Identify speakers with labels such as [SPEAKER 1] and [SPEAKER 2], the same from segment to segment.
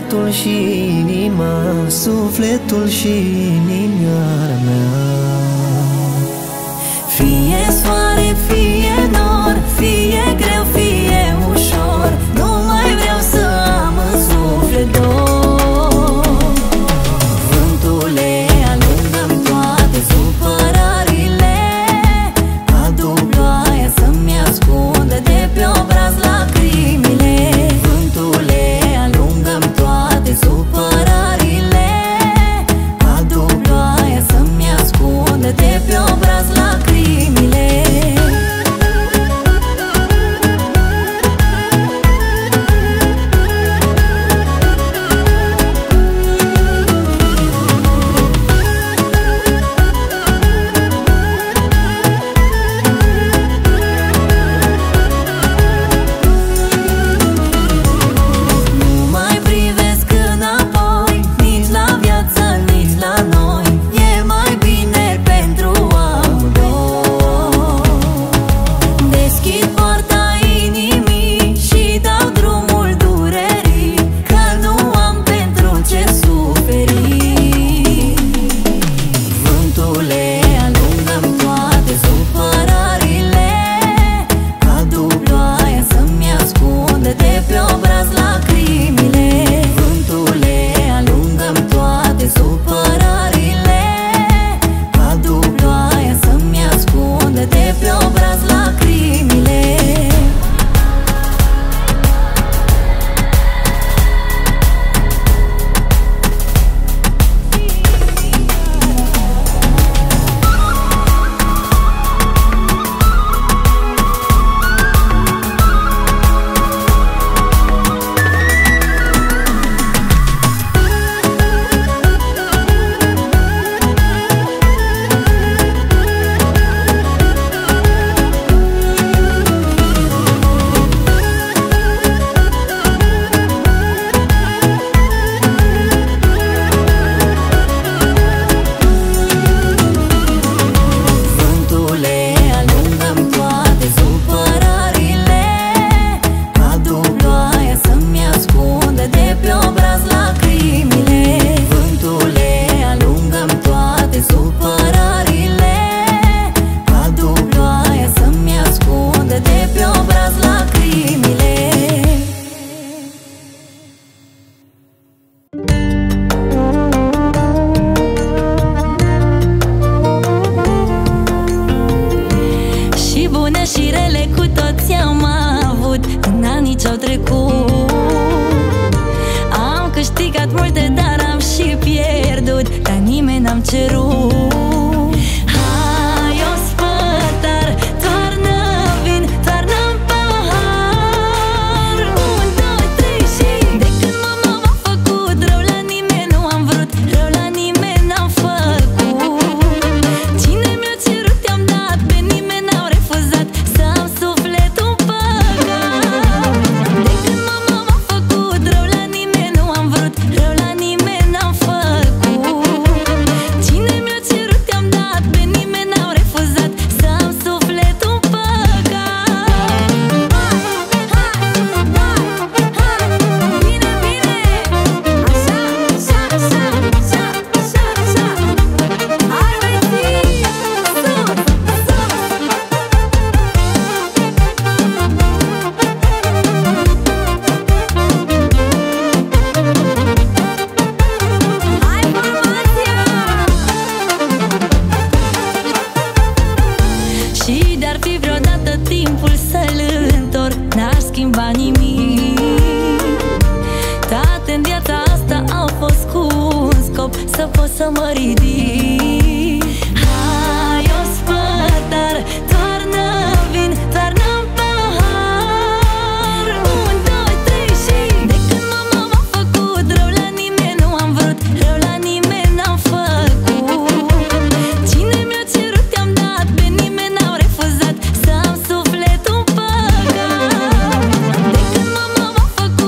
[SPEAKER 1] sufletul și inima, sufletul și inima mea.
[SPEAKER 2] Fie soare, fie nor, fie greu, fie ușor, nu mai vreau să am în suflet dor. Vântule, alungă-mi toate supărările, adu ploaia să-mi ascundă de pe obraz lacrimile. Vântule, alungă-mi toate supărările, adu ploaia să-mi ascundă de pe obraz lacrimile.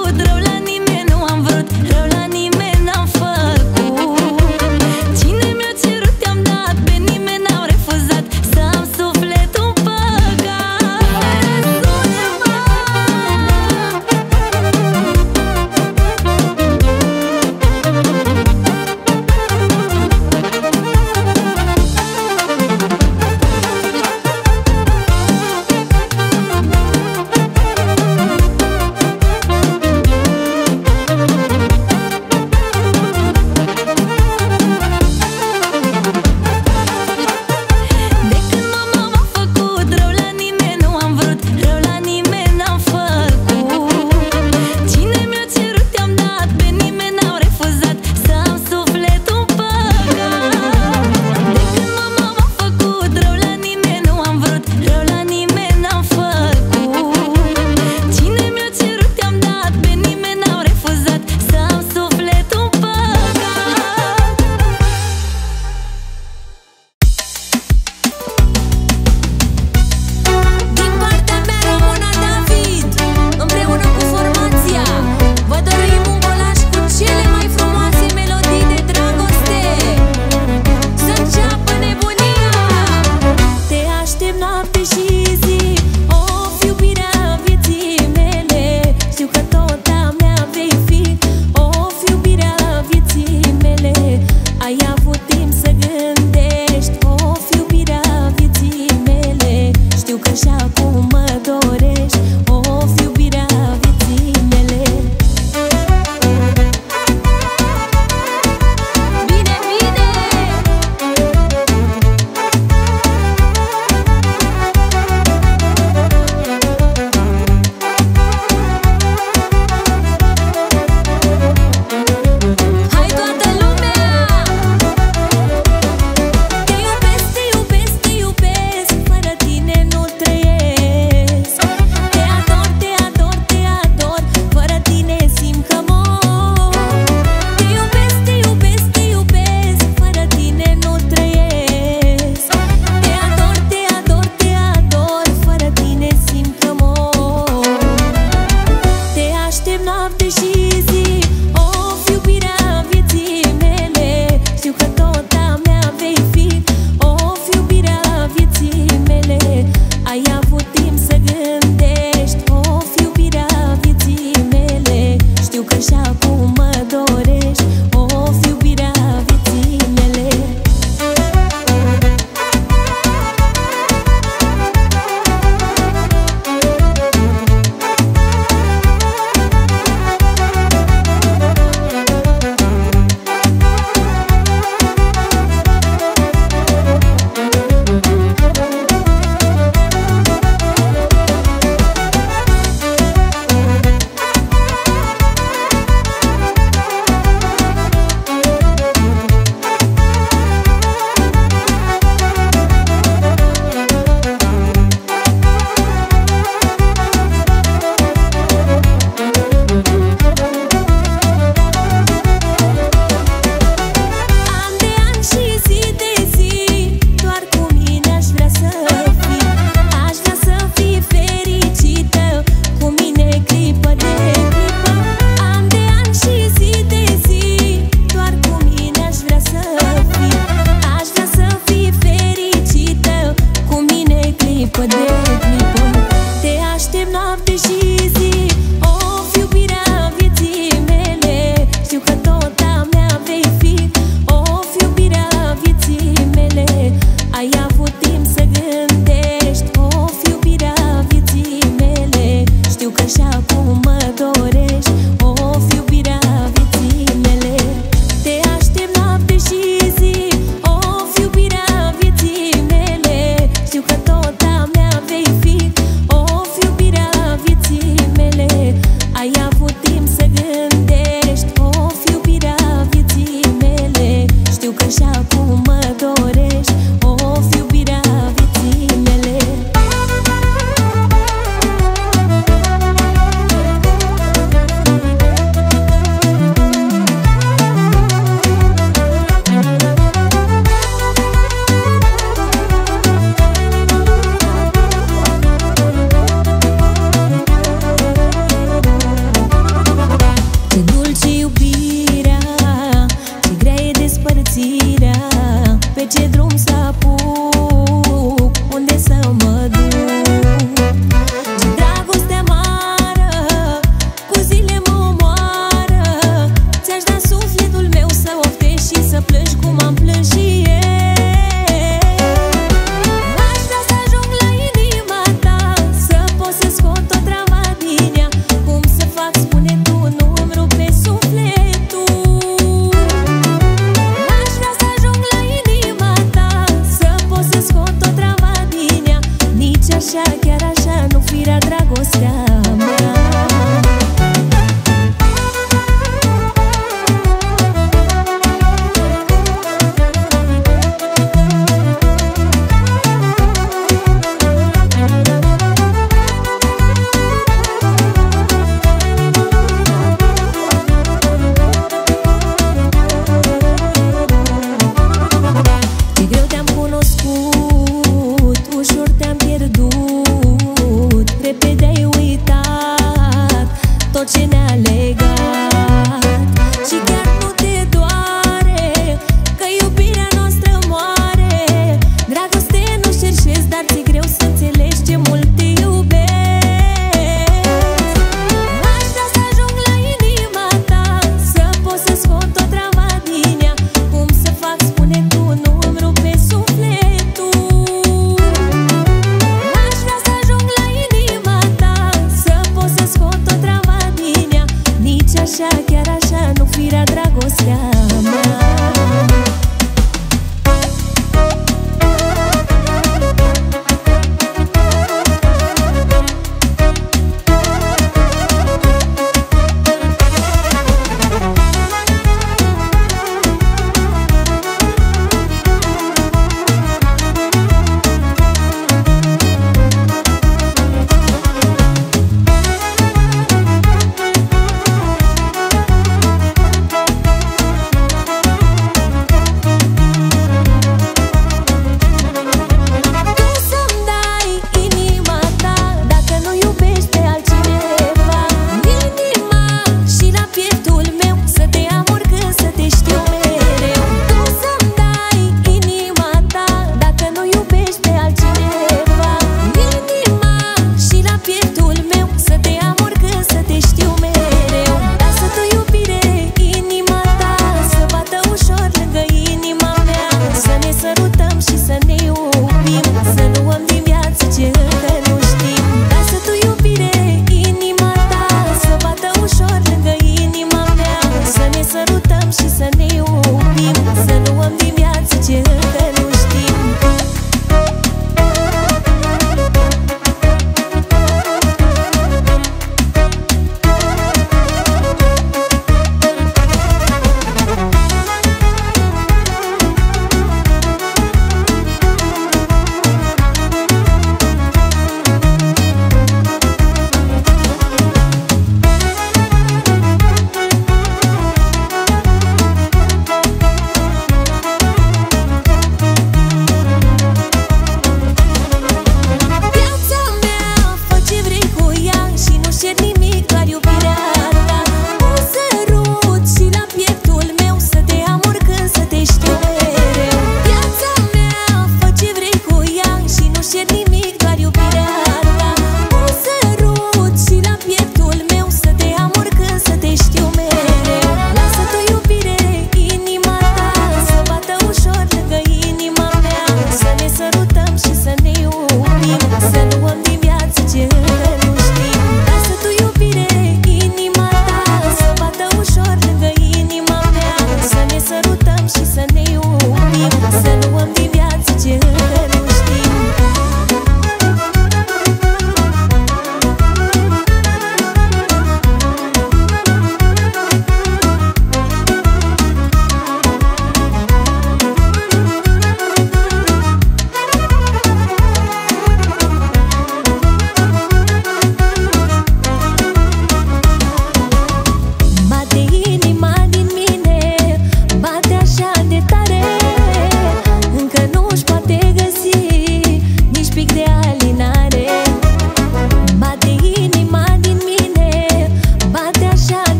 [SPEAKER 2] Cine mi-a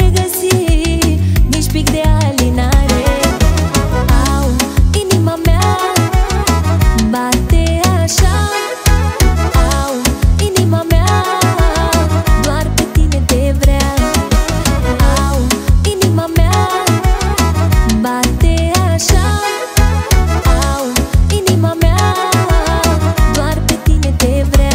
[SPEAKER 2] regăsi nici pic de alinare. Au, inima mea bate așa. Au, inima mea doar pe tine te vrea. Au, inima mea bate așa. Au, inima mea doar pe tine te vrea.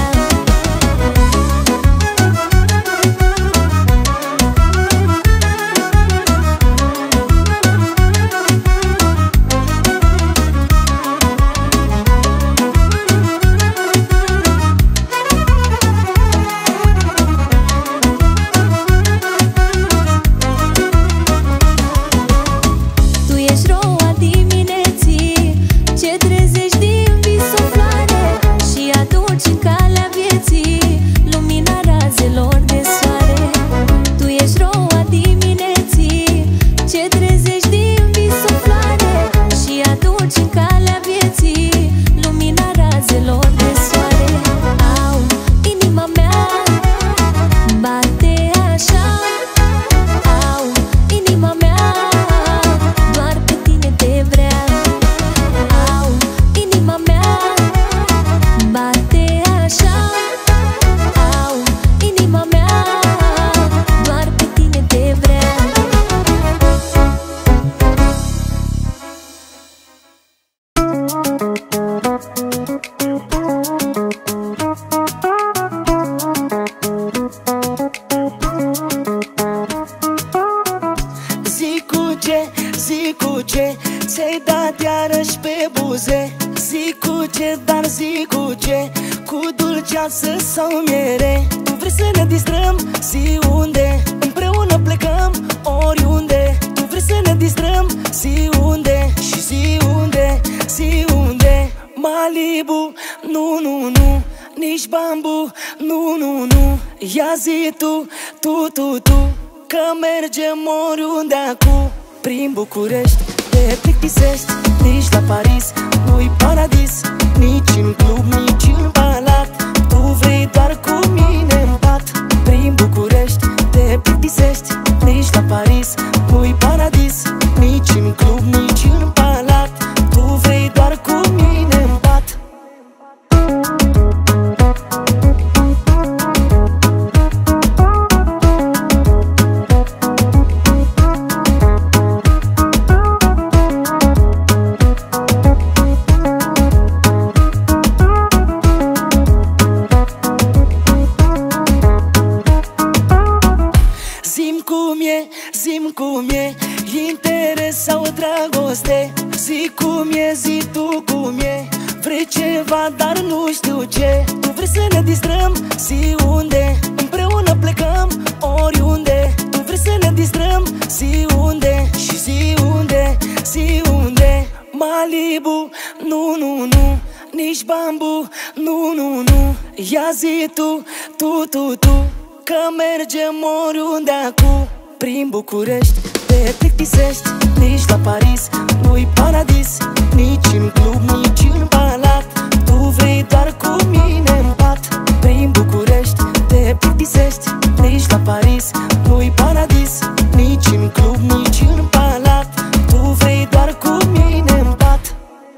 [SPEAKER 2] Tu ești roa dimineții ce trezești din vis o floare și aduci în calea vieții lumina razelor de soare. Tu ești roa dimineții ce trezești din vis o floare și aduci în calea vieții lumina razelor de soare. Au, inima mea bate așa. Au, inima mea doar pe tine te vrea. Au, inima mea bate așa. Au, inima mea doar pe tine te vrea.
[SPEAKER 1] Zic cu ce ți-ai dat iarăși pe buze. Zic cu ce, dar zic cu ce, cu dulceață sau miere. Tu vrei să ne distrăm, zi unde, împreună plecăm oriunde. Tu vrei să ne distrăm, zi unde, și zi unde, zi unde. Malibu, nu, nu, nu, nici bambu, nu, nu, nu. Ia zi tu, că mergem oriunde acum. Prin București te plictisești, nici la Paris nu-i paradis, nici în club, nici în palat. Tu vrei doar cu mine în pat. Prin București te plictisești, nici la Paris nu-i paradis, nici în club, nici în palat. Tu vrei doar cu mine în pat. Zi-mi cum e, interes sau dragoste. Zi cum e, zi tu cum e. Vrei ceva, dar nu știu ce. Tu vrei să ne distrăm, zi unde, împreună plecăm oriunde. Tu vrei să ne distrăm, zi unde, și zi unde, zi unde. Malibu, nu, nu, nu, nici bambu, nu, nu, nu. Ia zi tu, că mergem oriunde acum. Prin București te plictisești, nici la Paris nu-i paradis, nici în club, nici în palat. Tu vrei doar cu mine în pat. Prin București te plictisești, nici la Paris nu-i paradis, nici în club, nici în palat. Tu vrei doar cu mine în pat.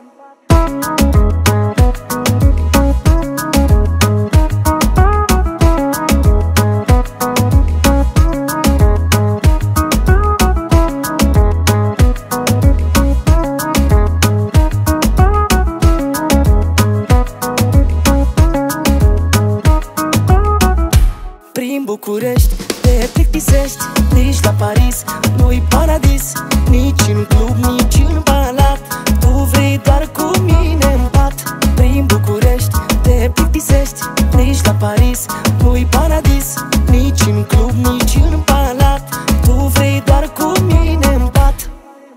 [SPEAKER 1] București te plictisești, nici la Paris nu-i paradis, nici în club, nici în palat. Tu vrei doar cu mine în pat. Prin București te plictisești, nici la Paris nu-i paradis, nici în club, nici în palat. Tu vrei doar cu mine în pat.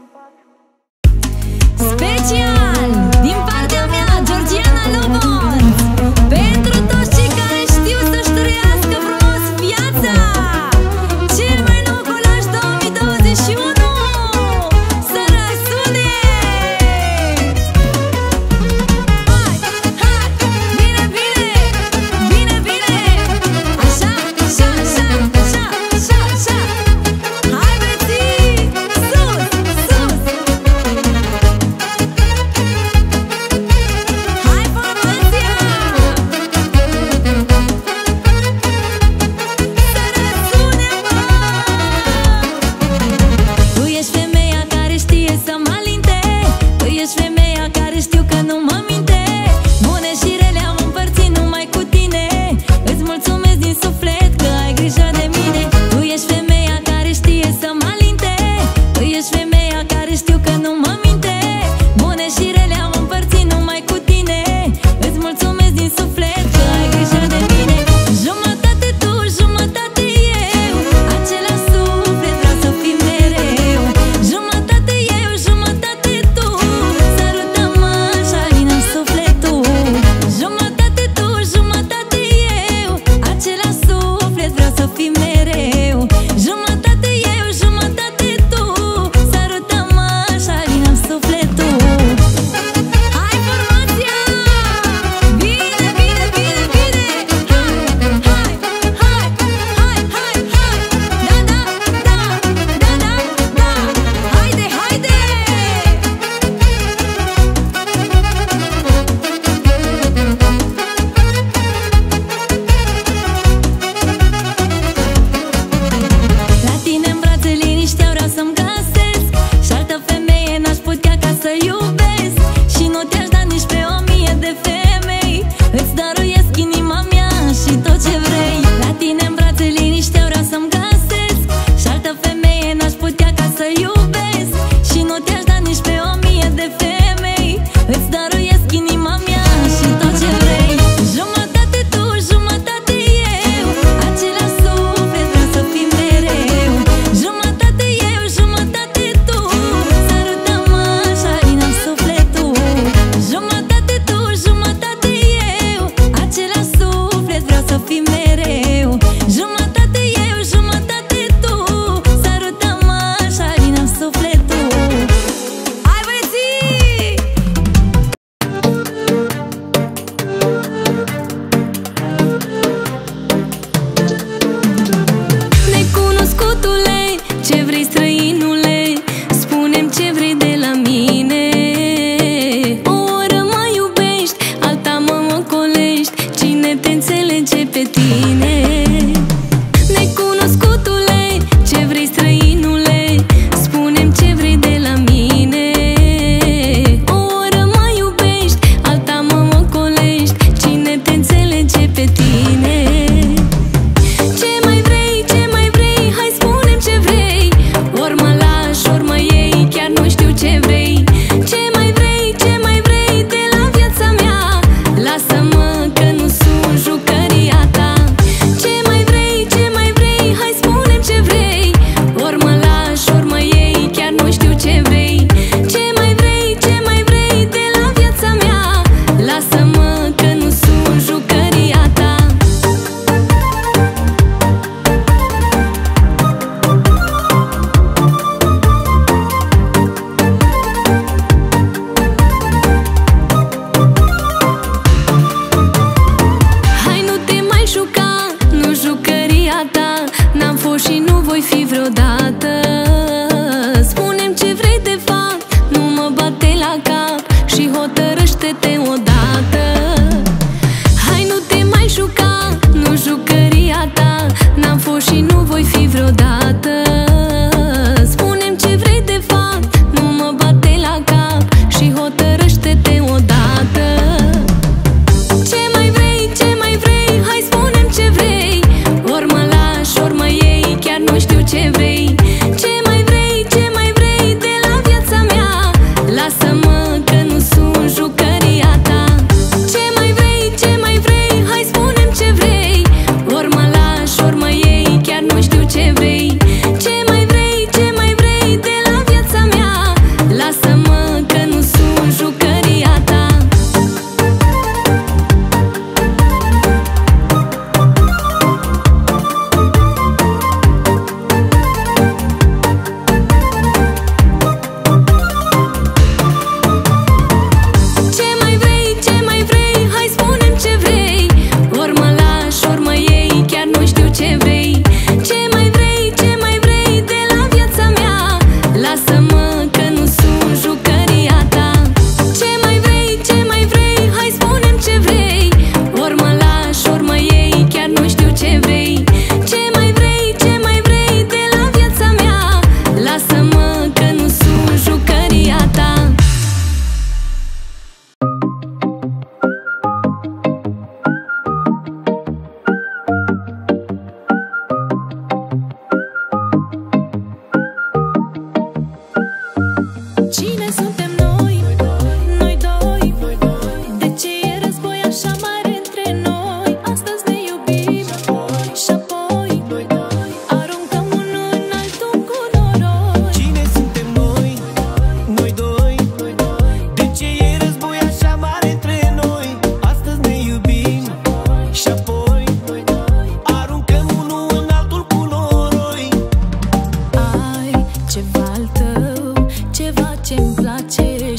[SPEAKER 2] Special din partea mea, Georgiana Lobon, pentru toți cei care știu să-și trăiască frumos viața. Cel mai nou colaj 2021 să răsune. Hai, hai, bine, bine, bine, bine. Așa, așa, așa, așa, așa.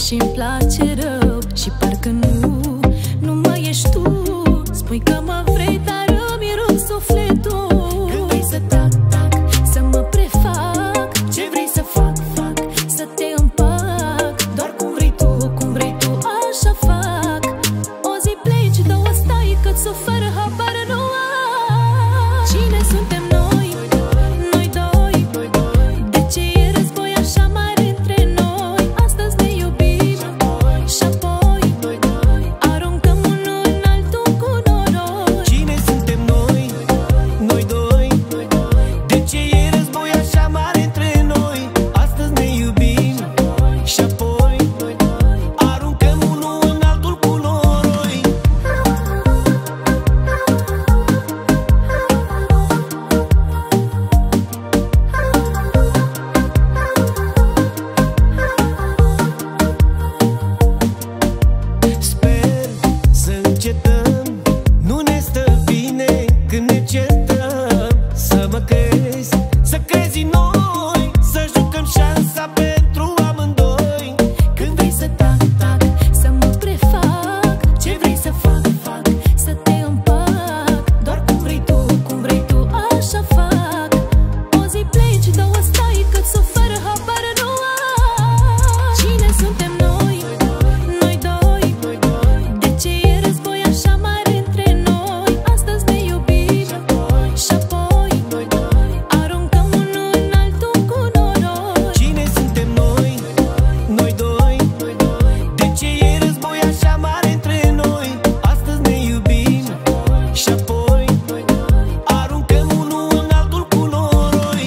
[SPEAKER 2] și-mi place rău. Și parcă nu mai ești tu. Spui că mă vrei, dar îmi rup sufletul. Când vrei să tac, tac, să mă prefac, ce vrei să fac, fac, să te împac. Doar cum vrei tu, așa fac. O zi pleci, două stai, cât să fără habar nu ai. Cine suntem noi? Noi doi. De ce e război așa mare între noi? Astăzi ne iubim și apoi aruncăm unul în altul cu noroi.
[SPEAKER 1] Cine suntem noi? Noi doi. De ce e război așa mare între noi? Astăzi ne iubim și apoi aruncăm unul în altul cu noroi. Sper să încetăm, nu ne stă bine când ne certăm. Să mă crezi, să crezi în noi, să jucăm șansa pentru amândoi.
[SPEAKER 2] Când vrei să tac, tac, să mă prefac, ce vrei să fac, fac, să te împac. Doar cum vrei tu, așa fac. O zi pleci, două stai, cât să fără habar nu ai. Cine suntem noi? Noi doi. De ce e război așa mare între noi? Astăzi ne iubim și apoi aruncăm unul în altul cu noroi.
[SPEAKER 1] Cine suntem noi? Noi doi. De ce e război așa mare între noi? Astăzi ne iubim și apoi aruncăm unul în altul cu noroi.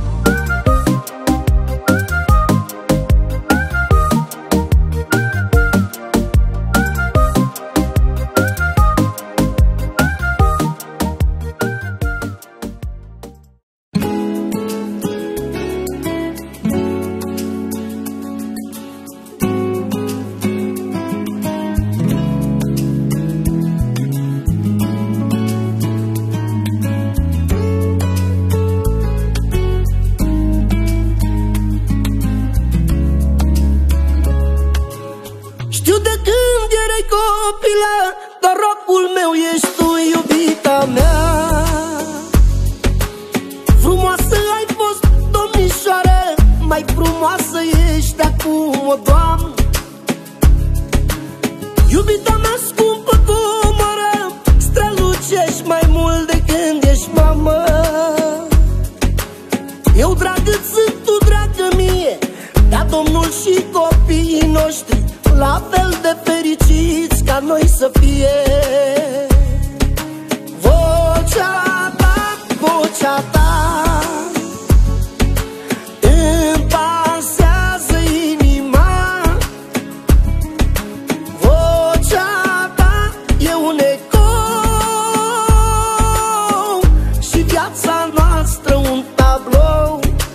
[SPEAKER 1] Știu de când erai copilă, dar rocul meu ești tu, iubita mea. Frumoasă ai fost, domnișoară, mai frumoasă ești acum, o doamnă. Iubita mea scumpă comoră, strălucești mai mult de când ești mamă. Eu dragă sunt, tu dragă mie, dar Domnul și copiii noștri la fel de fericiți ca noi să fie. Vocea ta îmi pasează inima. Vocea ta e un ecou și viața noastră un tablou.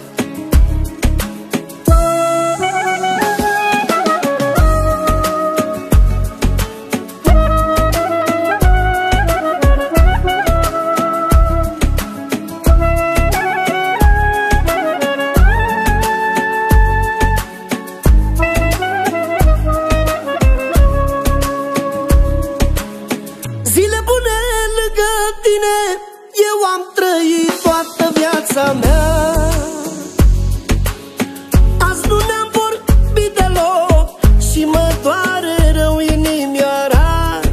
[SPEAKER 1] Zile bune lângă tine eu am trăit toată viața mea. Azi nu ne-am vorbit deloc și mă doare rău inimioara.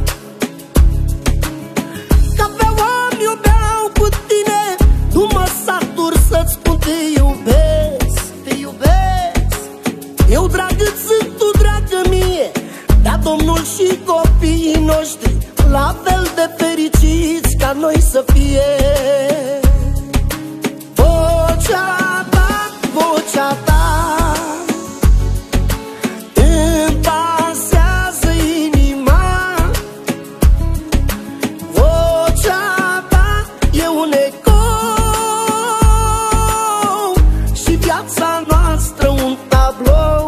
[SPEAKER 1] Cafeaua mi-o beau cu tine, nu mă satur să-ți spun te iubesc, te iubesc. Eu dragă sunt, tu dragă mie, dar Domnul și copiii noștri la fel de fericiți ca noi să fie. Vocea ta îmi pasează inima. Vocea ta e un ecou și viața noastră un tablou.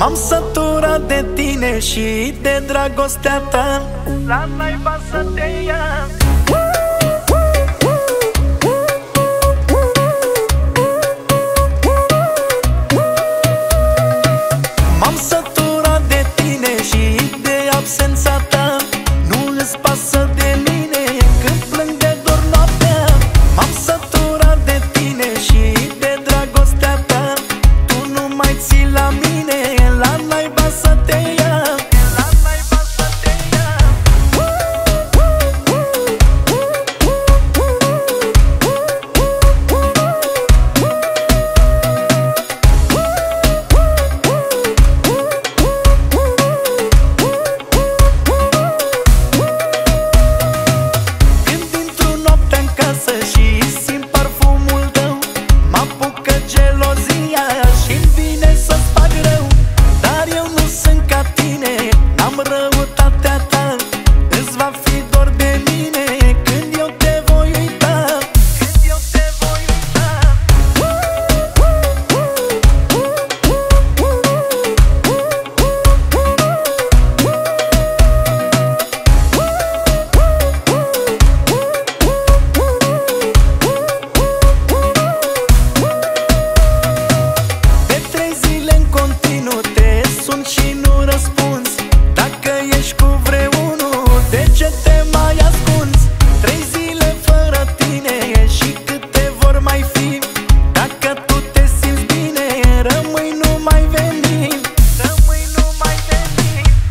[SPEAKER 1] M-am săturat de tine și de dragostea ta. La naiba să te ia. M-am săturat de tine și de absența ta. Nu îți pasă de mine când plâng de dor noaptea. M-am săturat de tine și de dragostea ta. Tu nu mai ții la mine, la naiba să te ia. La naiba să te ia. Când intru noaptea în casă și simt parfumul tău, m-apucă gelozia și-mi vine să-ți fac rău. Dar eu nu sunt ca tine, n-am răutatea ta. Îți va fi dor de mine când eu te voi uita. Când eu te voi uita. De 3 zile în continuu te sun și nu răspunzi. Dacă ești cu vreunul, de ce te mai ascunzi? 3 zile fără tine și câte vor mai fi? Dacă tu te simți bine, rămâi, nu mai veni. Rămâi, nu mai veni.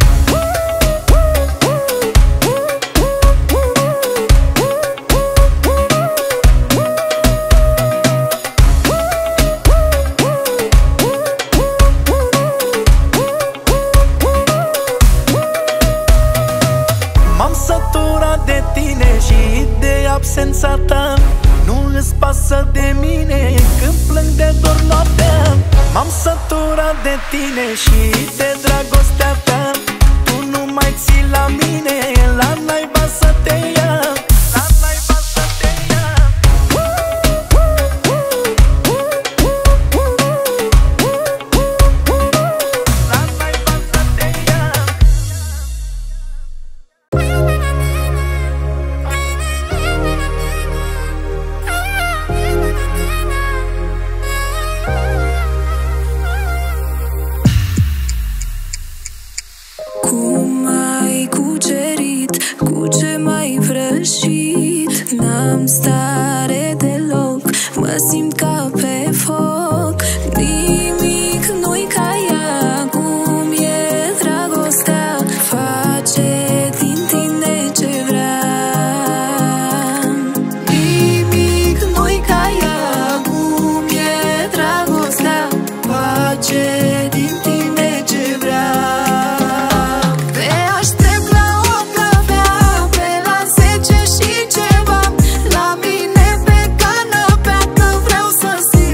[SPEAKER 1] M-am săturat de tine și de absența ta. Nu îți pasă de mine când plâng de dor noaptea. M-am săturat de tine și de dragostea ta. Tu nu mai ții la mine, la naiba să te ia. La naiba să te ia. La naiba să te ia.
[SPEAKER 3] Cum ai cucerit, cu ce m-ai vrăjit? N-am stare deloc, mă simt ca pe foc. Nimic nu-i ca ea, cum e dragostea. Face din tine ce vrea. Nimic nu-i ca ea, cum e dragostea. Face din tine ce vrea. Te aștept la o cafea, pe la 10 și ceva, la mine pe canapea, că vreau să simt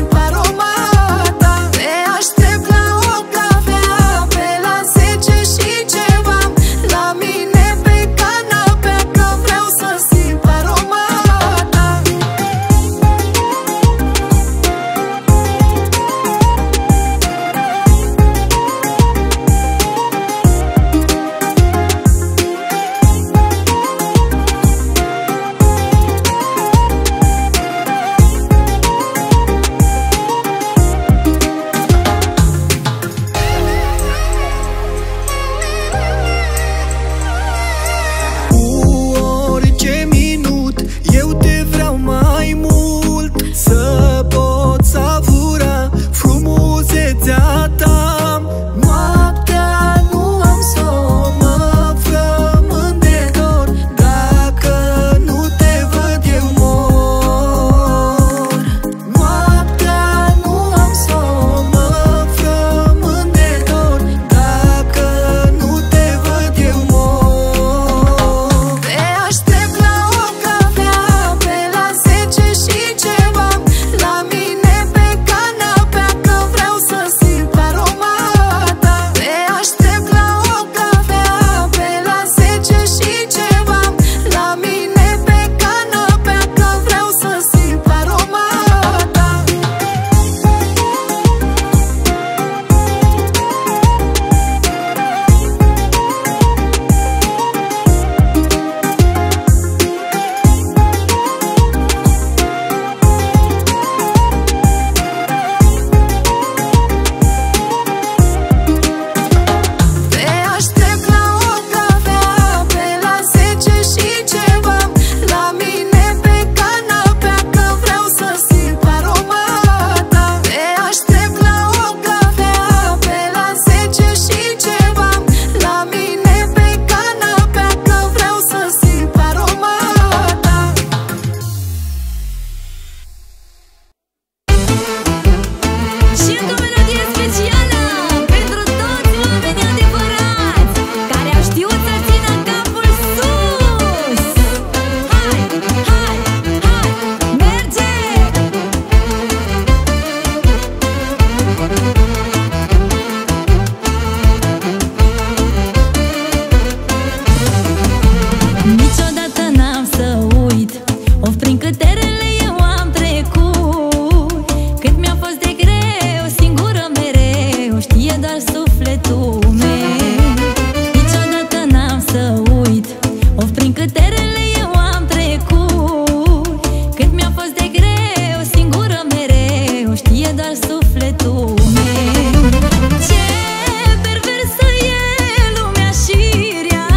[SPEAKER 2] prin câte rele eu am trecut. Cât mi-a fost de greu, singură mereu, știe doar sufletul meu. Niciodată n-am să uit, of, prin câte rele eu am trecut. Cât mi-a fost de greu, singură mereu, știe doar sufletul meu. Ce perversă e lumea și rea,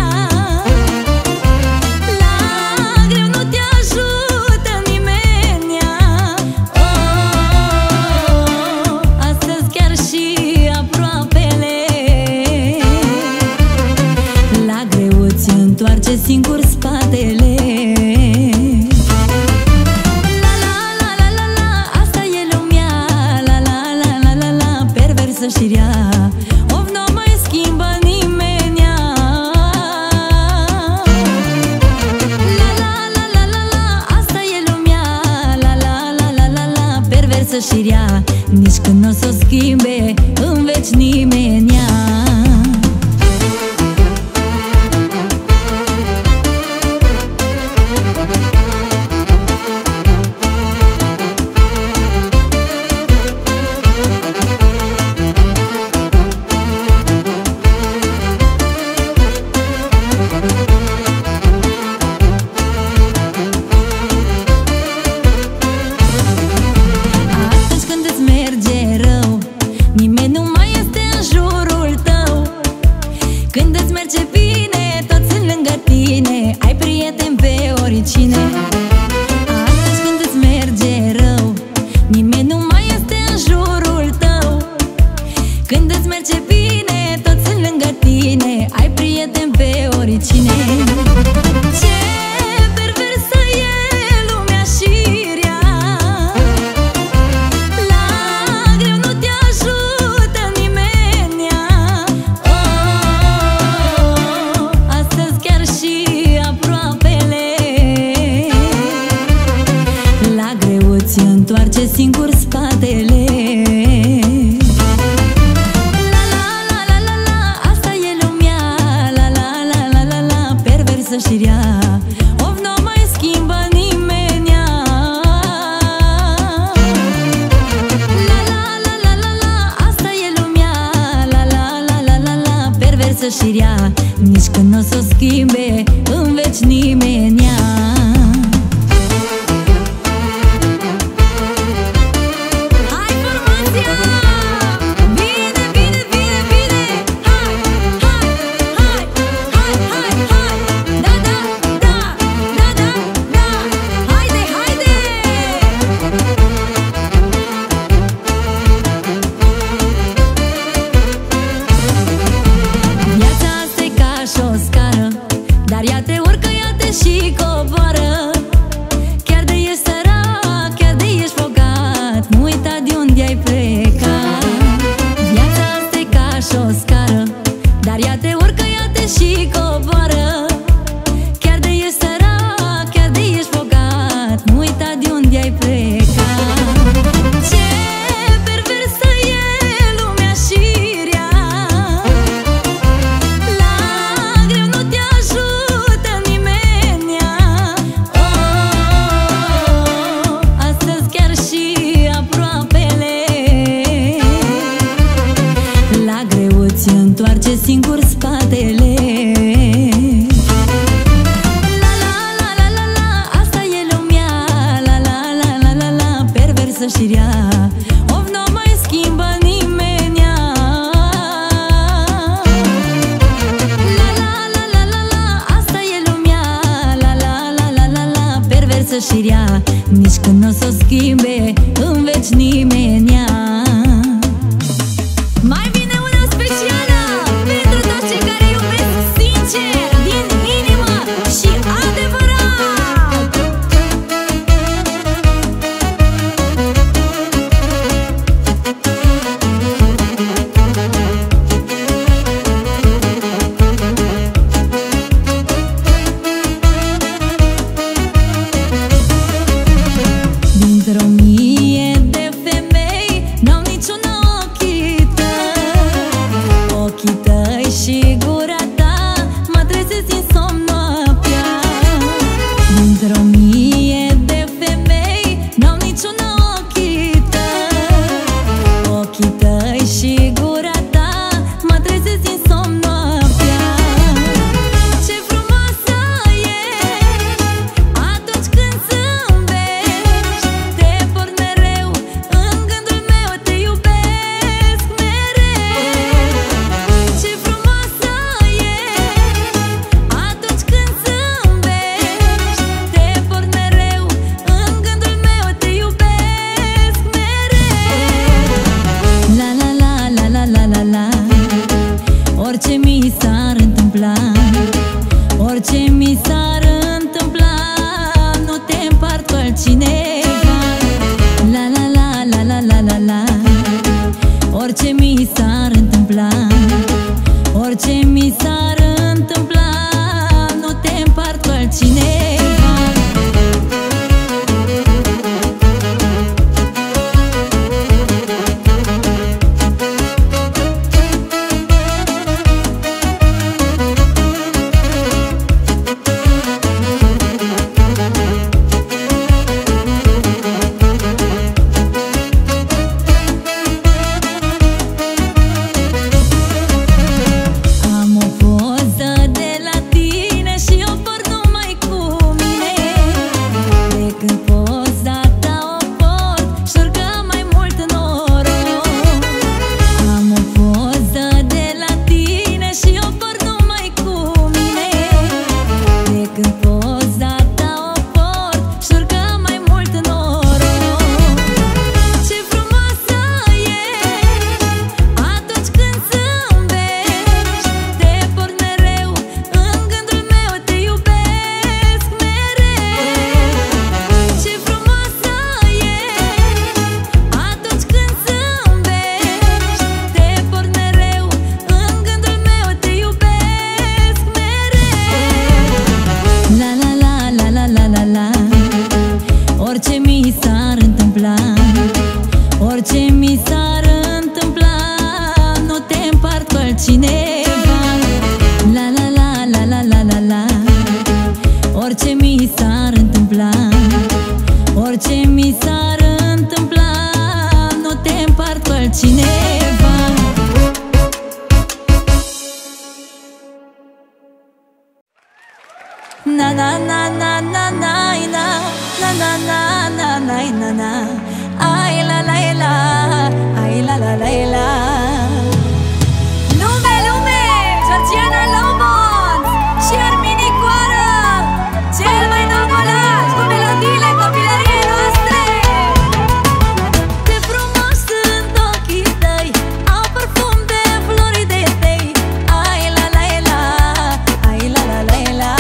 [SPEAKER 2] la greu nu te ajută nimenea. Astăzi chiar și aproapele la greu îți întoarce singur spatele. Și rea, of, nu mai schimbă nimenea. Asta e lumea, perversă și rea, nici când n-o s-o schimbe în veci nimenea. Nimeni nu mai este în jurul tău. Când îți merge bine, toți sunt lângă tine, ai prieteni pe oricine. Atunci când îți merge rău, nimeni nu mai este în jurul tău. Când îți merge bine, toți sunt lângă tine, ai prieteni pe oricine. Ce perversă e lumea și rea, la greu nu te ajută nimenea. Astăzi chiar și aproapele la greu îți întoarce singur spatele. Asta e lumea, perversă și rea, of, nu mai schimbă nimenea. Asta e lumea, perversă și rea, nici când n-o s-o schimbe în veci nimenea. Hai formația! Bine, bine, bine, bine! Hai, hai, hai, hai, hai, hai! Da, da, da, da, da, da! Haide, haide! Viața asta e ca și o scară, dar ea te urcă, ea te și coboară. Chiar de ești sărac, chiar de ești bogat, nu uita de unde ai plecat. Viața asta e ca și o scară, dar ea te urcă, ea te și coboară. Chiar de ești sărac, chiar de ești bogat, nu uita de unde ai plecat. Ce perversă e lumea și rea, la greu nu te ajută nimenea. Astăzi chiar și aproapele la greu îți întoarce singur spatele. Asta e lumea, perversă și rea, of, nu mai schimbă nimenea. Asta e lumea, perversă și rea, nici când n-o s-o schimbe în veci nimenea. Mai vine una specială pentru toți cei care iubesc sincer, din inimă și adevărat. Dintr-o mie de femei n-au mi s-ar întâmpla, nu te împart cu altcineva. Na na na na na na na na na na na na na na. Ai la la la, ai la la la la. Lume, lume, Georgiana Lomont și Armini Coară, cel mai nou colaj cu melodiile copilăriei noastre. De frumos sunt ochii tăi, au parfum de flori de tei. Ai la la la, ai la la la la.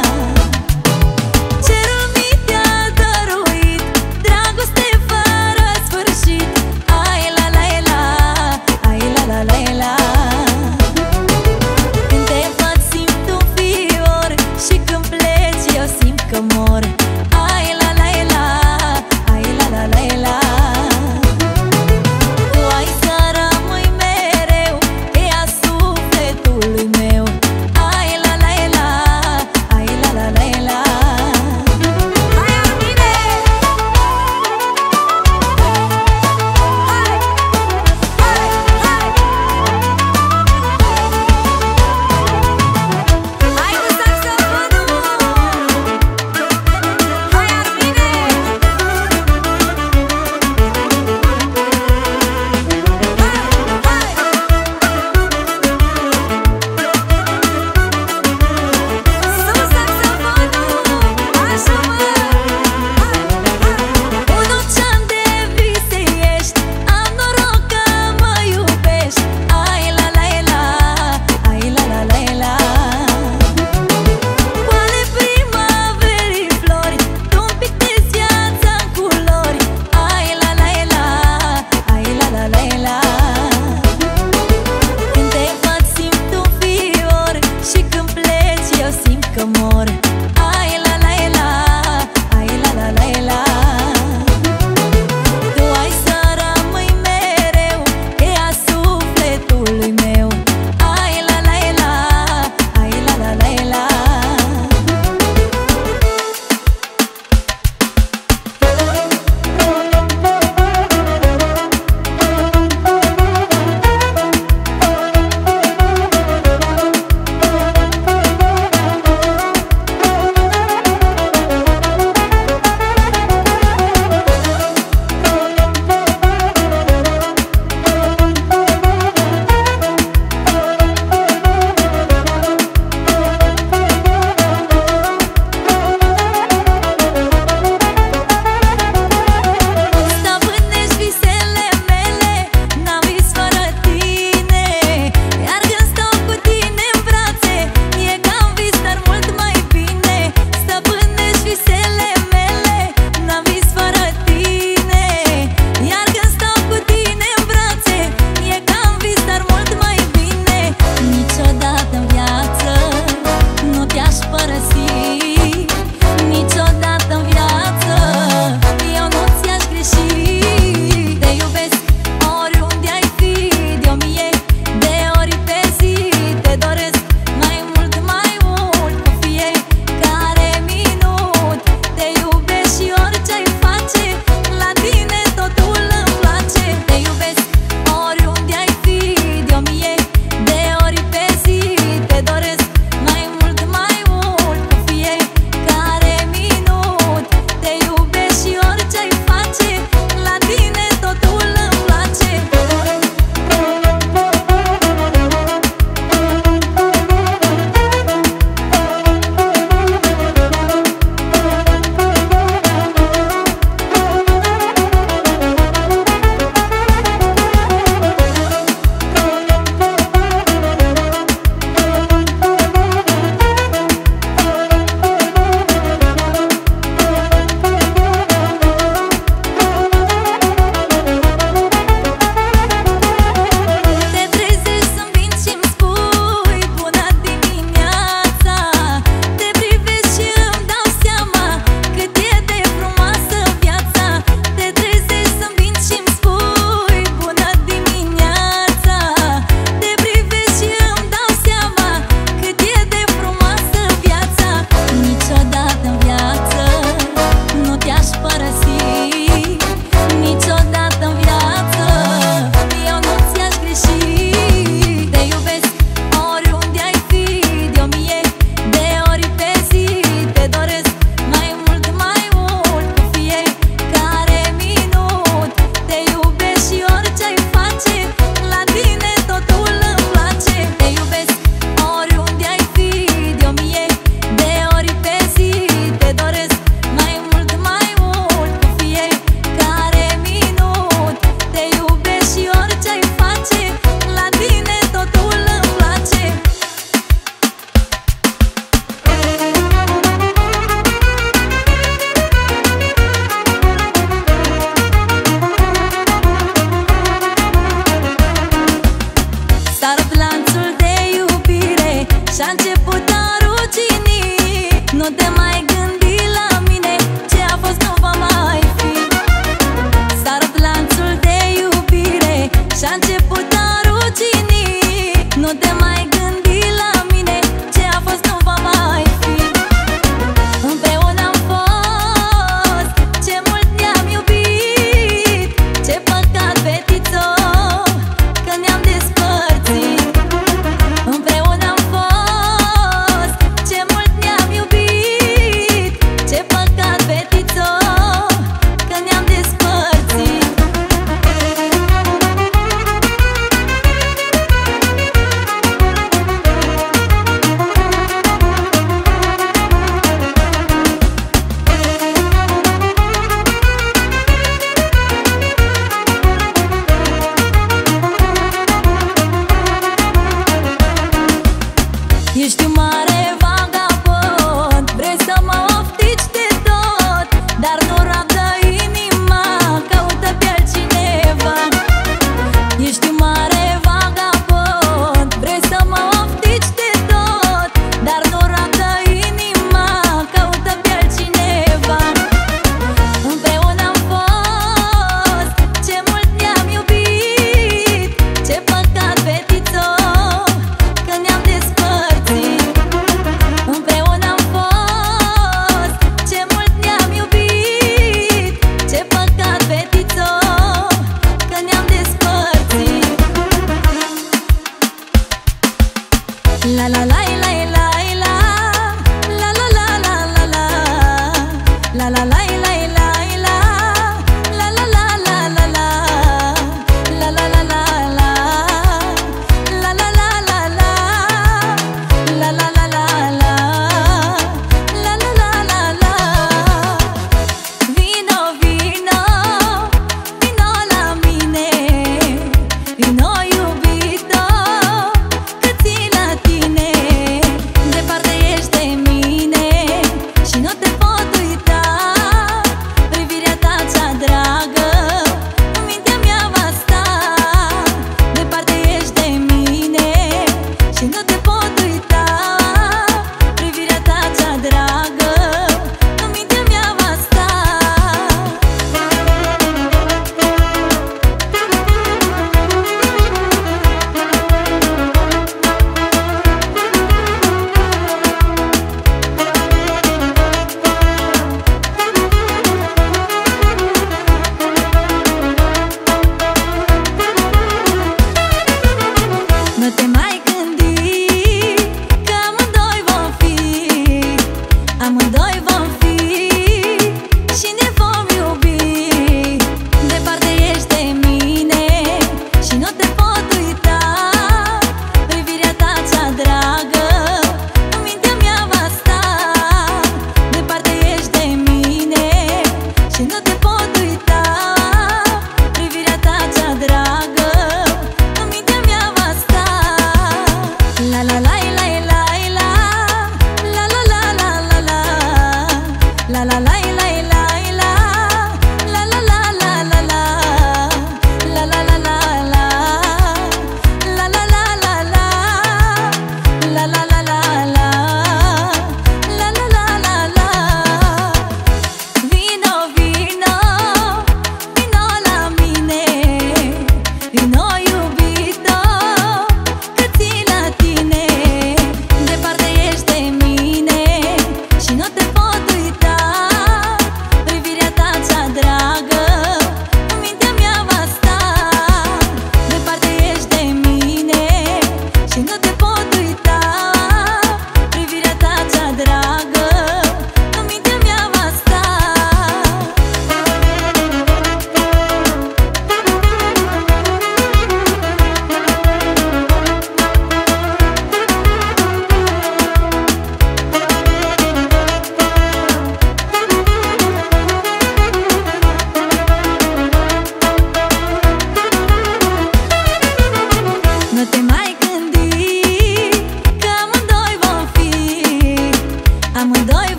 [SPEAKER 2] Cerul mi te-a dăruit dragoste fără sfârșit. Ai la la la,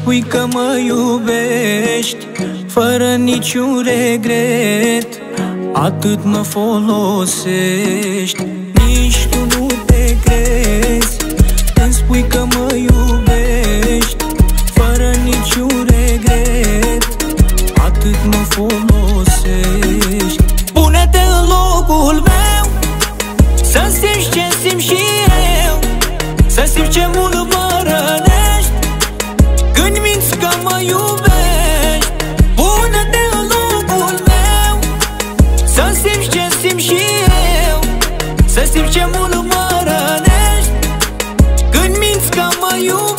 [SPEAKER 4] spui că mă iubești fără niciun regret, atât mă folosești. Nici tu nu te crezi când spui că mă iubești fără niciun regret, atât mă folosești. Pune-te în locul meu, să simți ce simt și eu, să simți ce mult mă rănești când minți că mă iubești. Pune-te în locul meu, să simți ce simt și eu, să simți ce mult mă rănești când minți că mă iubești.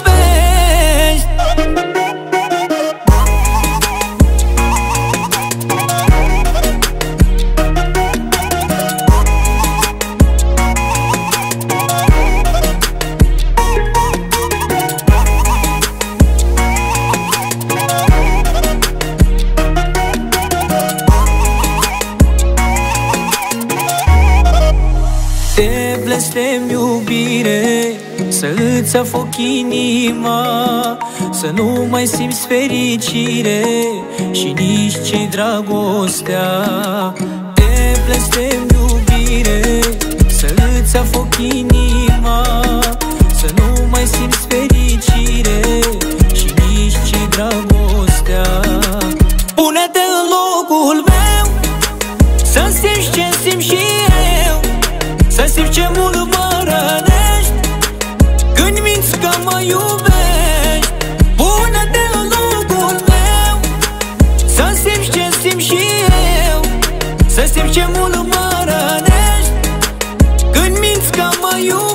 [SPEAKER 4] Te blestem, iubire, să îți afoc inima, să nu mai simți fericire și nici ce-i dragostea. Te blestem, iubire, să îți afoc inima, să nu mai simți fericire și nici ce-i dragostea. Pune-te în locul meu, să simți ce simt și eu, să simți ce mult mă rănești când minți că mă iubești. Pune-te în locul meu, să simți ce simt și eu, să simți ce mult mă rănești când minți că mă iubești.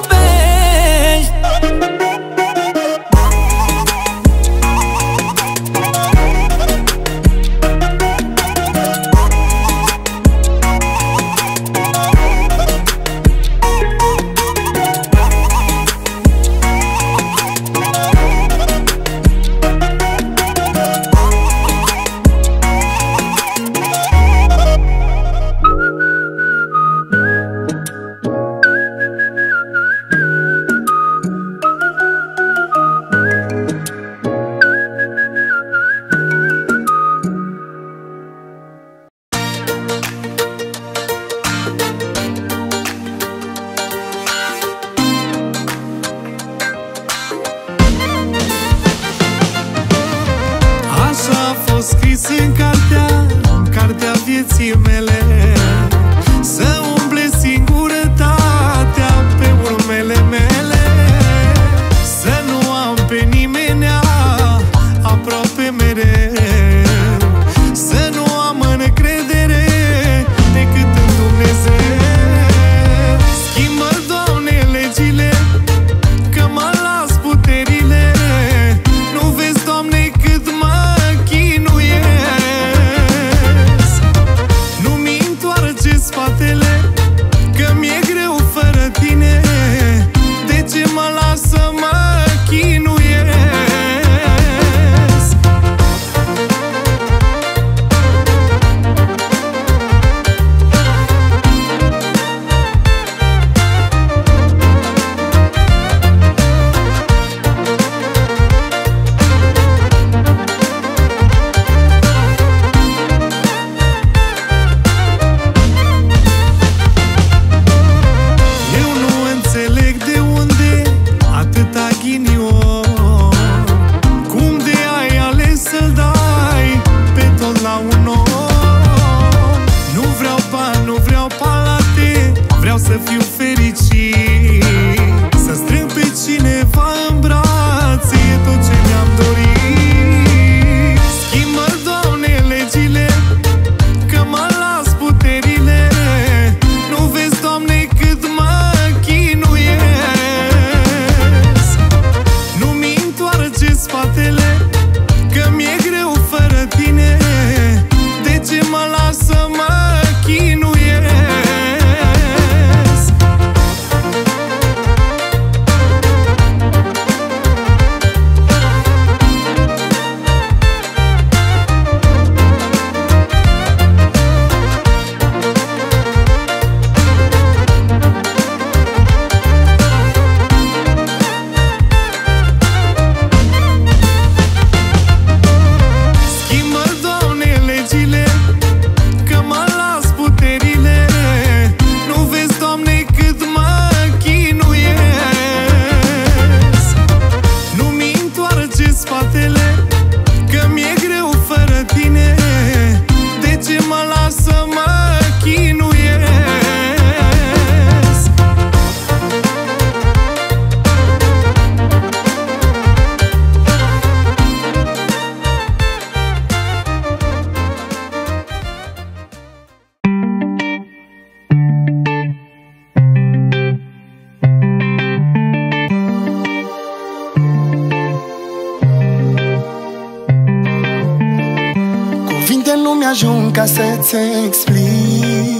[SPEAKER 5] Cuvinte nu mi-ajung ca să-ți explic,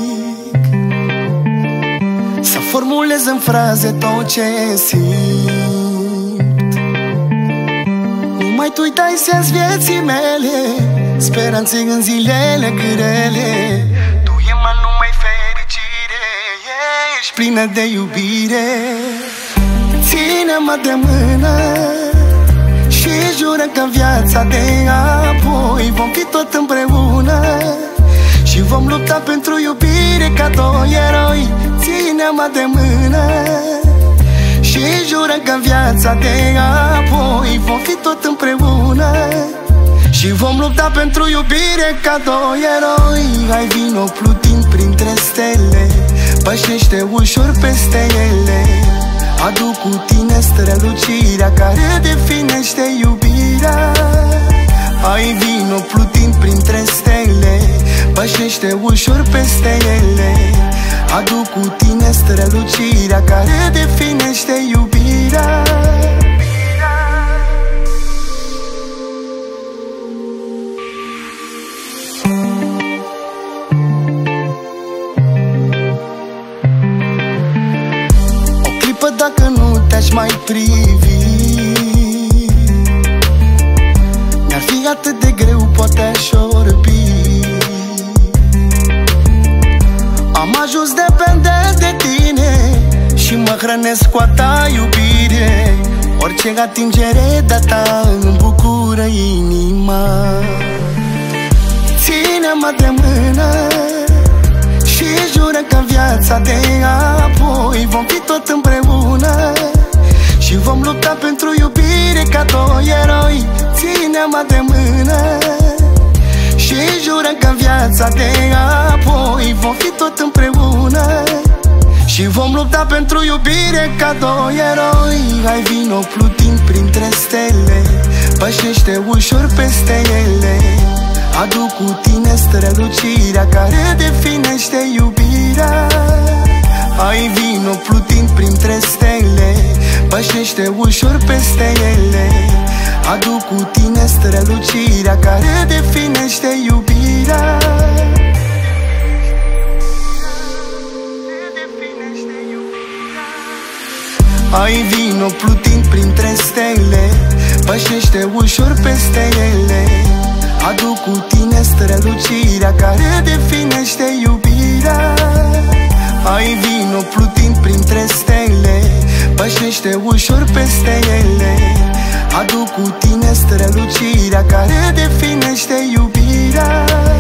[SPEAKER 5] să formulez în fraze tot ce simt. Numai tu-i dai sens vieții mele, speranțe în zilele grele. Tu e mai numai fericire, ești plină de iubire. Ține-mă de mână și jură că viața de apoi vom fi tot împreună și vom lupta pentru iubire ca doi eroi. Ține-mă de mână și jură că viața de apoi vom fi tot împreună și vom lupta pentru iubire ca doi eroi. Hai vino plutind printre stele, pășește ușor peste ele. Aduc cu tine strălucirea care definește iubirea. Hai vino plutind printre stele, pășește ușor peste ele. Aduc cu tine strălucirea care definește iubirea. Dacă nu te-aș mai privi, mi-ar fi atât de greu, poate aș orbi. Am ajuns dependent de tine și mă hrănesc cu a ta iubire. Orice atingere de-a ta îmi bucură inima. Ține-mă de mână și jură că viața de apoi vom fi tot împreună și vom lupta pentru iubire ca doi eroi. Ține-mă de mână și jură că viața de apoi vom fi tot împreună și vom lupta pentru iubire ca doi eroi. Hai vino plutind printre stele, pășește ușor peste ele. Aduc cu tine strălucirea care definește iubirea. Hai vino plutind printre stele, pășește ușor peste ele. Aduc cu tine strălucirea care definește iubirea. Hai vino plutind printre stele, pășește ușor peste ele. Aduc cu tine strălucirea care definește iubirea. Hai vino plutind printre stele, pășește ușor peste ele. Aduc cu tine strălucirea care definește iubirea.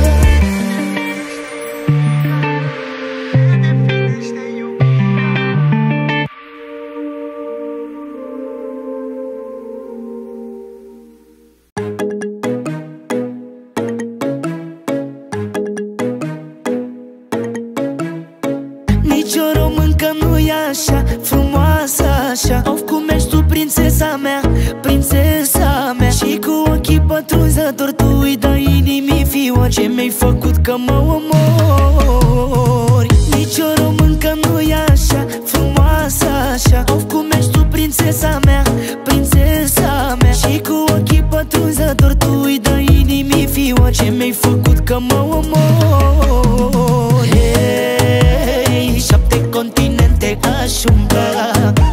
[SPEAKER 1] Așa, of cum ești tu, prințesa mea, prințesa mea. Și cu ochii pătrunzători tu îi dai inimii fior. Ce mi-ai făcut că mă omori? Nici o româncă nu e așa frumoasă așa. Of cum ești tu, prințesa mea, prințesa mea. Și cu ochii pătrunzători tu îi dai inimii fior. Ce mi-ai făcut că mă omori? Hei, 7 continente aș umbla.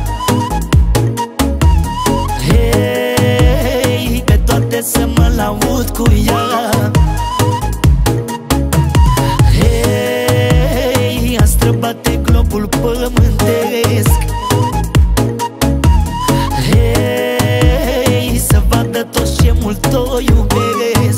[SPEAKER 1] Să mă laud cu ea. Hei, a străbate globul pământesc. Hei, să vadă toți ce mult o iubesc.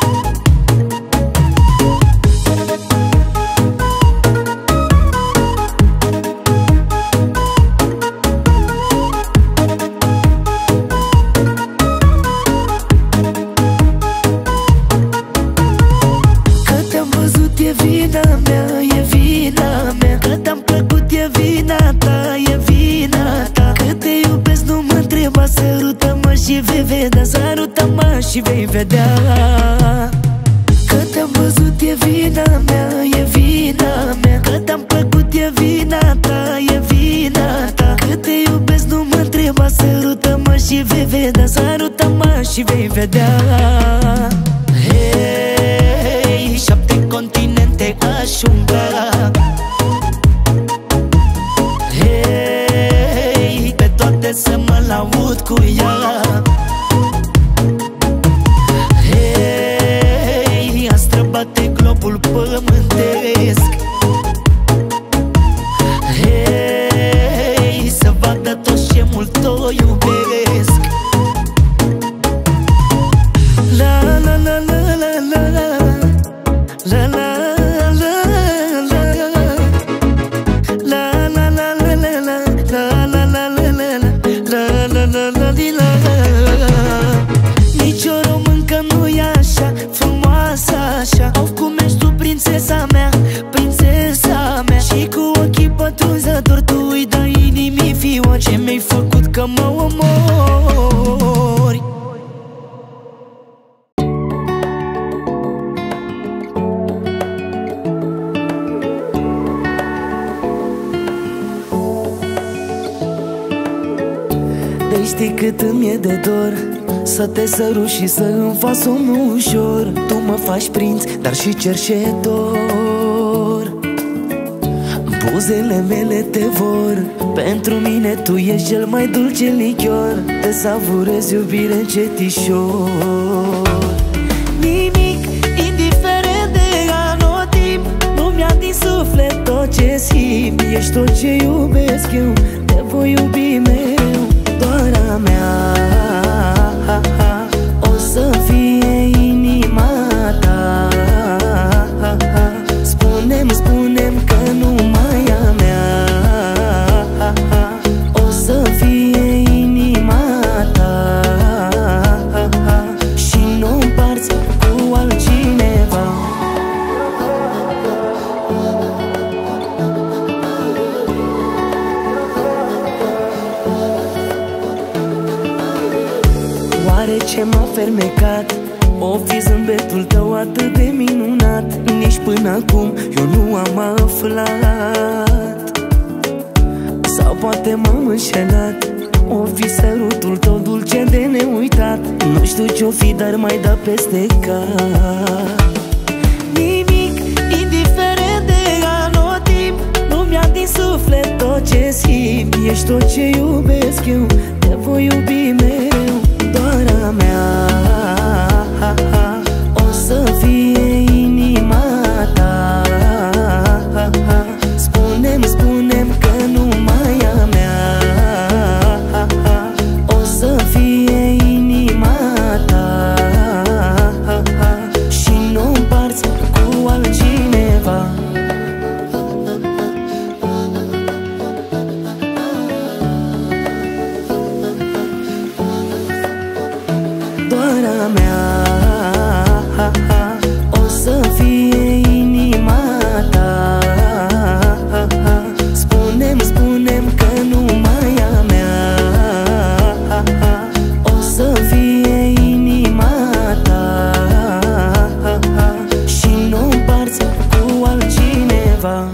[SPEAKER 1] Și vei vedea că te-am văzut, e vina mea, e vina mea. Că te-am plăcut, e vina ta, e vina ta. Că te iubesc, nu mă întreba, sărută-mă și vei vedea. Sărută-mă și vei vedea. Hei, știi cât îmi e de dor să te sărut și să îmi fac somnul ușor. Tu mă faci prinț, dar și cerșetor. Buzele mele te vor, pentru mine tu ești cel mai dulce lichior. Te savurez iubire încetișor. Nimic, indiferent de anotimp, nu mi-a din suflet tot ce simt. Ești tot ce iubesc eu, te voi iubi mereu, doar a mea. O să fie inima ta. Spune-mi că numai a mea. O să fie inima ta și nu împarți cu altcineva. Oare ce m-a fermecat? O fi zâmbetul tău atât de minunat. Nici până acum eu nu am aflat. Sau poate m-am înșelat. O fi sărutul tău dulce de neuitat. Nu știu ce-o fi, dar mai da peste cap. Nimic, indiferent de anotimp, nu mi-a din suflet tot ce simt. Ești tot ce iubesc eu, te voi iubi mereu, doar a mea. O să fie inima ta. Spune-mi că numai a mea. O să fie inima ta și nu împarți cu altcineva. Doar a mea. O să fie inima ta. Spune-mi că numai a mea. O să fie inima ta și nu împarți cu altcineva.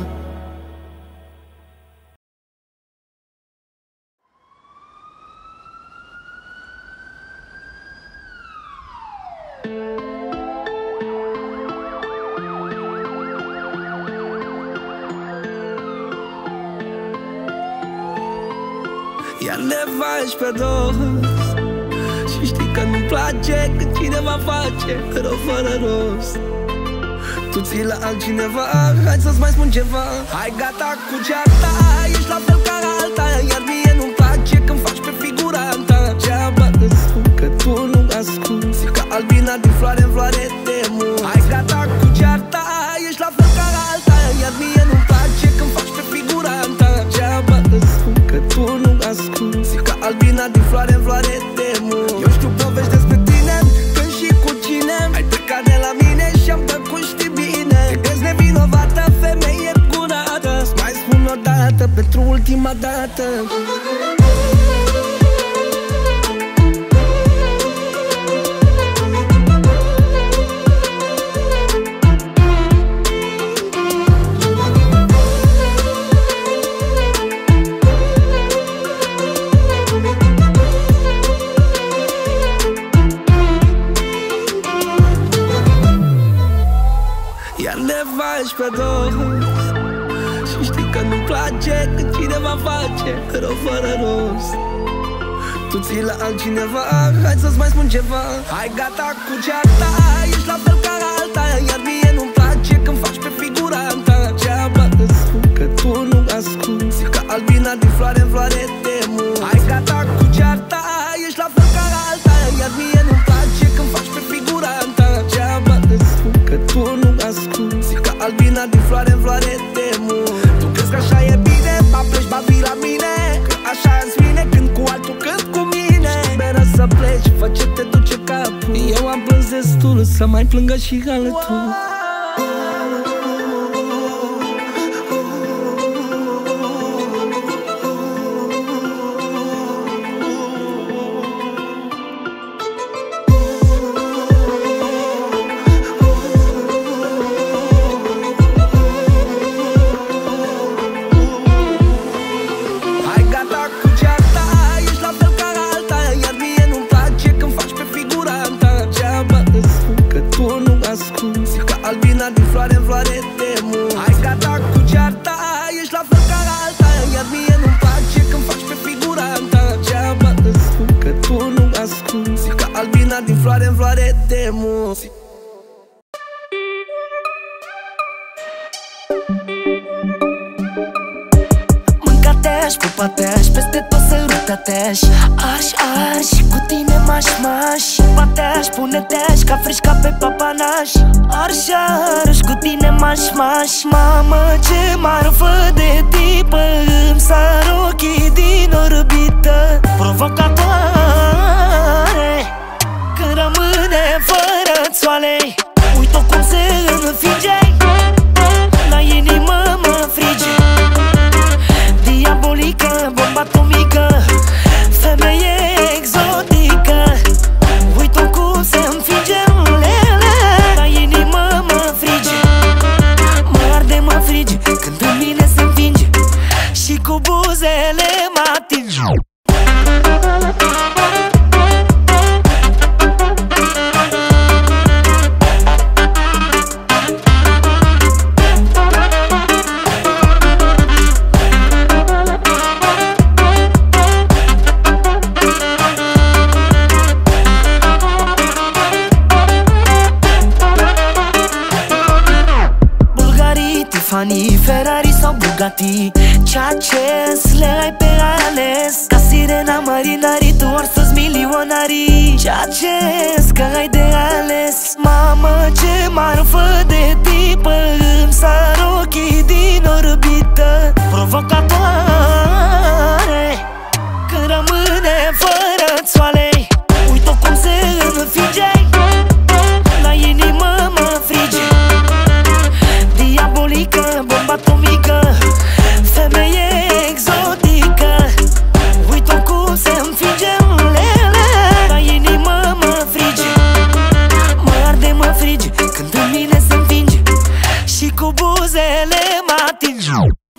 [SPEAKER 6] Iar ne faci pe dos și știi că nu-mi place când cineva face rău fără rost. Tu ții la altcineva, hai să-ți mai spun ceva. Hai gata cu cearta, ești la fel ca alta. Iar mie nu-mi place când faci pe figuranta. Ceaba îți spun că tu nu-mi asculti, ca albina din floare în floare te mut. Hai gata cu cearta, ești la fel ca alta. Iar mie nu-mi place când faci pe figuranta. Ceaba îți spun că tu nu-mi asculti, ca albina din floare în floare te mut. Eu știu povești despre tine, când și cu cine ai plecat de la mine și-am tăcut, știi bine. Te crezi nevinovată, femeie curată. Îți mai spun o dată, pentru ultima dată. Faci pe dos și știi că nu-mi place când cineva face rău fără rost. Tu ții la altcineva, hai să-ți mai spun ceva. Hai gata cu cearta, ești la fel ca alta. Iar mie nu-mi place când faci pe figuranta. Ceaba îți spun că tu nu-mi asculti, ca albina din floare în floare te mut. Hai gata cu cearta, ești la fel ca alta. Iar mie nu-mi place când faci pe figuranta. Ceaba îți spun că tu nu-mi asculti, ca albina din floare în floare te mut. Tu crezi că așa e bine, mă pleci, babi la mine, că așa îți vine când cu altul, când cu mine. Speră să pleci, fă ce te duce capul. Eu am plâns destul să mai plângă și altul. Hai gata cu cearta, ești la fel ca alta.
[SPEAKER 1] Mânca-te-aș, pupa-te-aș, peste tot sărută-te-aș. Aș, cu tine m-aș Bate-aș, pune-te-aș, ca friș ca pe papanaș. Arș, cu tine m-aș Mamă, ce marfă de tipă, îmi sar ochii din orbită. Provocatoare, când rămâne fără țoale. Uit-o cum se înfinge, la inimă mă frige. Diabolică, bombă atomică, femeie exotică. Uit-o cum se înfinge, la inimă mă frige. Mă arde, mă frige, când în mine se învinge și cu buzele mă atinge. Ferrari sau Bugatti, ceea ce le ai pe ales. Ca sirena marinarii, tu or să-ți milionarii. Ceea ce că ai de ales. Mamă, ce marfă de tipă, îmi sar ochii din orbită. Provocatoare, când rămâne fără țoale. Uit-o cum se înfinge, la inimă mă frige. Diabolică, bombă atomică, femeie exotică. Uit-o cum se înfinge, la inimă mă frige. Mă arde, mă frige, când în mine se învinge și cu buzele mă atinge.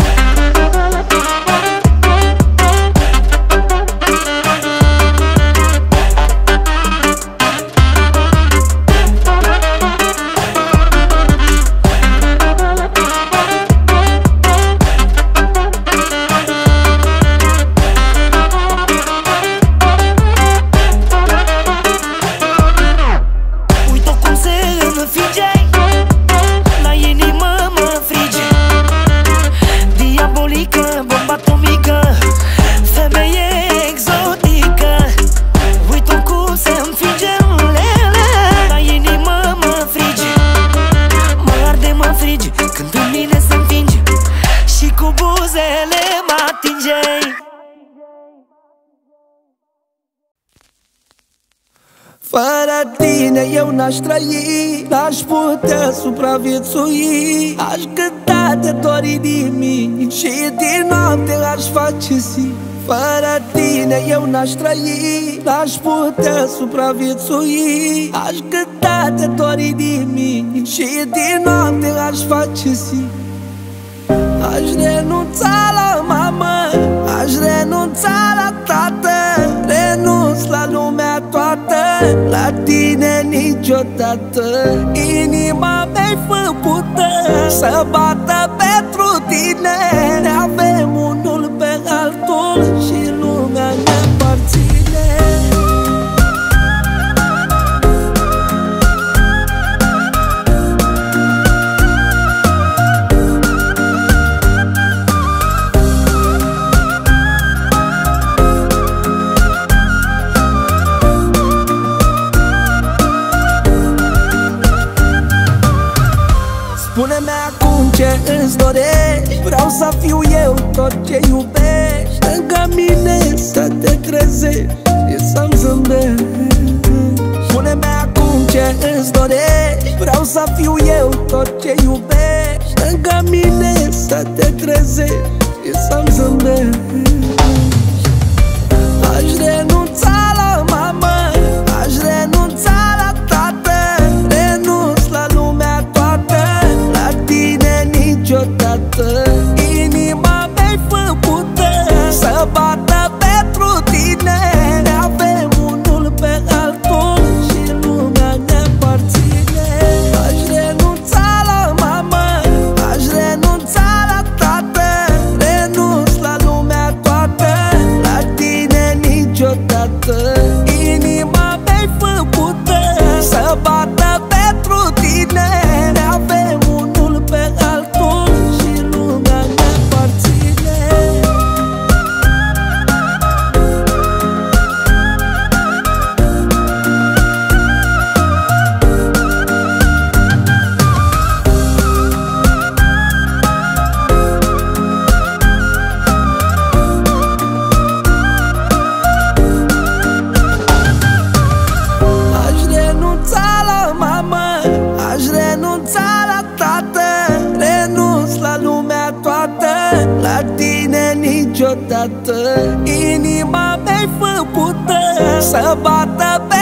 [SPEAKER 6] Fără tine eu n-aș trăi, n-aș putea supraviețui. Aș cânta de dor inimii și din noapte aș face zi. Fără tine eu n-aș trăi, n-aș putea supraviețui. Aș cânta de dor inimii și din noapte aș face zi. Aș renunța la mamă, aș renunța la tată. Renunț la lumea toată, la tine niciodată. Inima mea-i făcută să bată pentru tine. Ne avem unul pe altul și lumea ne împărține. Spune-mi acum ce îți dorești, vreau să fiu eu tot ce iubești. Lângă mine să te trezești și să-mi zâmbești. Spune-mi acum ce îți dorești, vreau să fiu eu tot ce iubești. Lângă mine să te trezești și să-mi zâmbești. Aș renunța la mamă, aș renunța la tată. Renunț la lumea toată, la tine niciodată. Inima mea-i făcută să bată pentru tine. Ne avem unul pe altul și lumea ne împărține. Aș renunța la mamă, aș renunța la tată. Renunț la lumea toată, niciodată. Inima mea-i făcută să bată pe